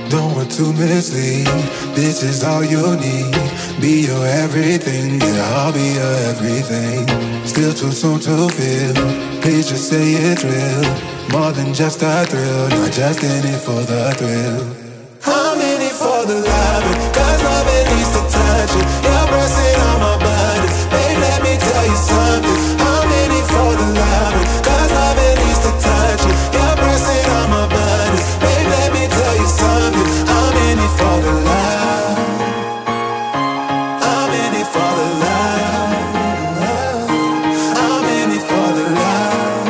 Don't want to mislead. This is all you need. Be your everything, yeah, I'll be your everything. Still too soon to feel. Please just say it's real. More than just a thrill, not just in it for the thrill. I'm in it for the loving, cause loving needs to touch it. You're pressing on my buttons, babe, let me tell you something. I'm in it for the loving, cause loving needs to touch it. You're pressing on my buttons, babe, let me tell you something. I'm in it for the love. I'm in it for the love. I'm in it for the love.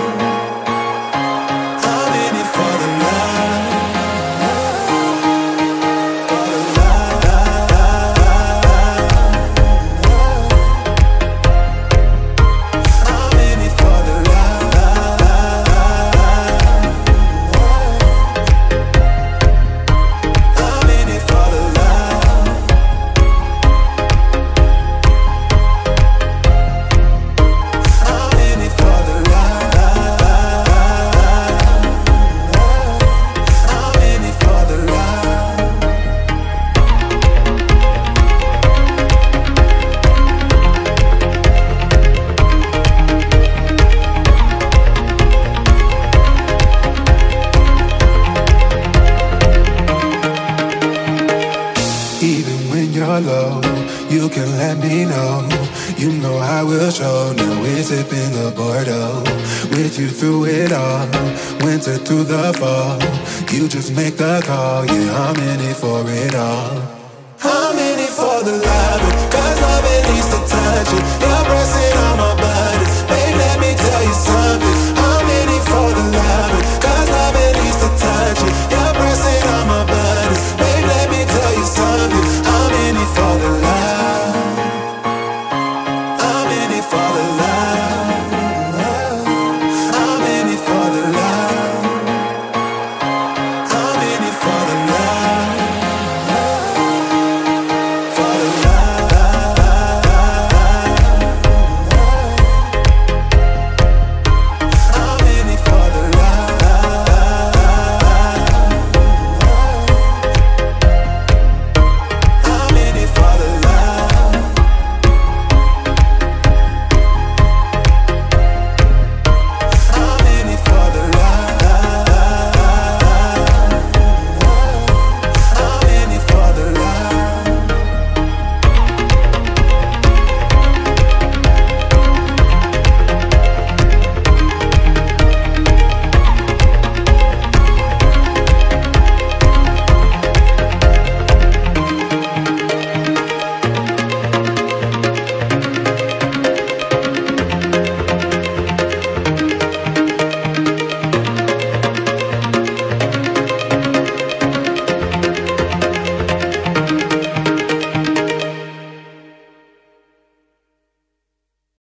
I'm in it for the love. Even when you're low, you can let me know. You know I will show. Now we're sipping the Bordeaux. With you through it all, winter through the fall. You just make the call, yeah, I'm in it for it all. I'm in it for the loving, cause loving needs to touch it. You're pressing on my